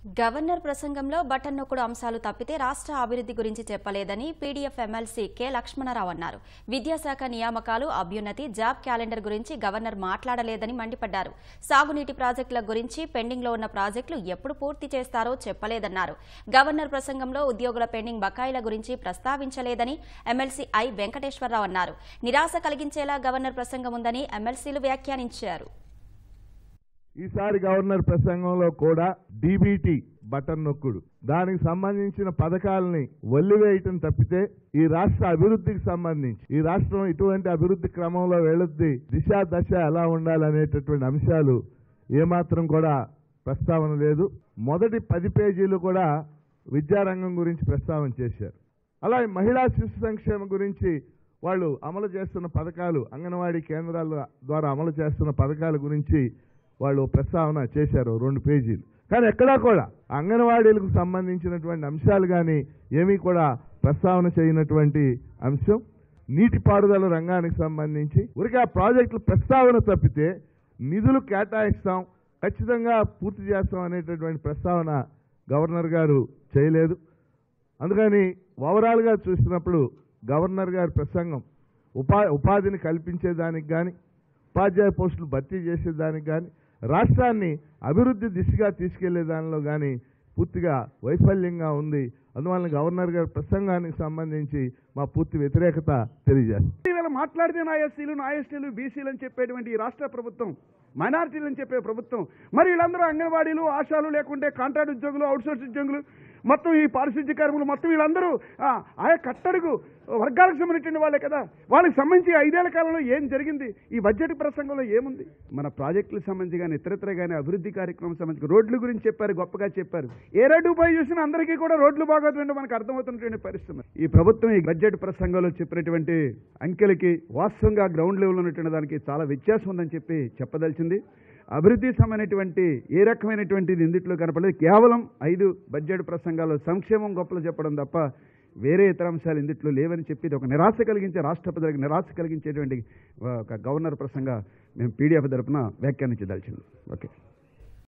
Governor ప్రసంగంలో button నొక్కుడు అంశాలు తప్పితే రాష్ట్ర అభివృద్ధి గురించి చెప్పలేదని పీడీఎఫ్ MLC కె లక్ష్మణరావు అన్నారు. విద్యాశాఖ నియామకాలు, అభ్యున్నతి, జాబ్ క్యాలెండర్ గురించి గవర్నర్ మాట్లాడలేదని మండిపడ్డారు. సాగునీటి ప్రాజెక్టుల గురించి, పెండింగ్లో ఉన్న ప్రాజెక్టులు ఎప్పుడు పూర్తి చేస్తారో చెప్పలేదన్నారు. గవర్నర్ ప్రసంగంలో ఉద్యోగుల పెండింగ్ బకాయిల గురించి ప్రస్తావించలేదని MLC ఐ వెంకటేశ్వరరావు అన్నారు. నిరాశ కలిగించేలా గవర్నర్ ప్రసంగం ఉందని MLCలు వ్యాఖ్యానించారు. ఈసారి గవర్నర్ ప్రసంగంలో కూడా డీబీటీ బటన్ నొక్కుడు, దానికి సంబంధించిన పథకాలని వల్లివేయటం తప్పితే ఈ రాష్ట్ర అభివృద్ధికి సంబంధించి, ఈ రాష్ట్రం ఇటువంటి అభివృద్ధి క్రమంలో వెళుద్ది, దిశ దశ ఎలా ఉండాలనేటటువంటి అంశాలు ఏమాత్రం కూడా ప్రస్తావన లేదు. మొదటి 10 పేజీలు కూడా విద్యారంగం గురించి ప్రస్తావన చేశారు. అలాగే మహిళా శిశు సంక్షేమం గురించి వాళ్ళు అమలు చేస్తున్న పథకాలు, అంగన్వాడీ కేంద్రాల ద్వారా అమలు చేస్తున్న పథకాల గురించి వాళ్ళు ప్రస్తావన చేశారు 2 పేజీలు. కానీ ఎక్కడా కూడా అంగన్వాడీలకు సంబంధించినటువంటి అంశాలు కానీ ఏమీ కూడా ప్రస్తావన చేయనటువంటి అంశం. నీటిపారుదల రంగానికి సంబంధించి ఊరికే ఆ ప్రాజెక్టుల ప్రస్తావన తప్పితే నిధులు కేటాయిస్తాం, ఖచ్చితంగా పూర్తి చేస్తాం అనేటటువంటి ప్రస్తావన గవర్నర్ గారు చేయలేదు. అందుకని ఓవరాల్గా చూసినప్పుడు గవర్నర్ గారి ప్రసంగం ఉపాధిని కల్పించేదానికి కానీ, ఉపాధ్యాయ పోస్టులు భర్తీ చేసేదానికి కానీ, రాష్ట్రాన్ని అభివృద్ధి దిశగా తీసుకెళ్లే దానిలో కానీ పూర్తిగా వైఫల్యంగా ఉంది. అందువలన గవర్నర్ గారి ప్రసంగానికి సంబంధించి మా పూర్తి వ్యతిరేకత తెలియజేస్తాం. మాట్లాడితే నా ఎస్సీలు, బీసీలు అని చెప్పేటువంటి ఈ రాష్ట్ర ప్రభుత్వం, మైనారిటీలు అని చెప్పే ప్రభుత్వం, మరి వీళ్ళందరూ అంగన్వాడీలు, ఆశాలు, లేకుంటే కాంట్రాక్ట్ ఉద్యోగులు, అవుట్సోర్స్ ఉద్యోగులు, మొత్తం ఈ పారిశుద్ధ్య కార్మికులు, మొత్తం వీళ్ళందరూ ఆయా కట్టడుగు వర్గాలకు సంబంధించిన వాళ్ళే కదా. వాళ్ళకి సంబంధించి 5 ఏళ్ల కాలంలో ఏం జరిగింది, ఈ బడ్జెట్ ప్రసంగంలో ఏముంది? మన ప్రాజెక్టులకు సంబంధించి కానీ, ఇతరత్ర కానీ, అభివృద్ధి కార్యక్రమం సంబంధించి రోడ్ల గురించి చెప్పారు, గొప్పగా చెప్పారు. ఏ రోడ్డు పోయి చూసినా అందరికీ కూడా రోడ్లు బాగోతుంటే మనకు అర్థమవుతున్నటువంటి పరిస్థితి. ఈ ప్రభుత్వం ఈ బడ్జెట్ ప్రసంగంలో చెప్పినటువంటి అంకెలకి వాస్తవంగా గ్రౌండ్ లెవెల్ ఉన్నటువంటి దానికి చాలా వ్యత్యాసం ఉందని చెప్పి చెప్పదలిచింది. అభివృద్ధి సంబంధించినటువంటి ఏ రకమైనటువంటిది ఇందులో కనపడలేదు. కేవలం 5 బడ్జెట్ ప్రసంగాల్లో సంక్షేమం గొప్పలు చెప్పడం తప్ప వేరే ఇతర అంశాలు ఇందులో లేవని చెప్పి ఇది ఒక నిరాశ కలిగించే, రాష్ట్ర ప్రజలకు నిరాశ కలిగించేటువంటి ఒక గవర్నర్ ప్రసంగం మేము పీడీఎఫ్ తరపున వ్యాఖ్యానించదలిచింది. ఓకే.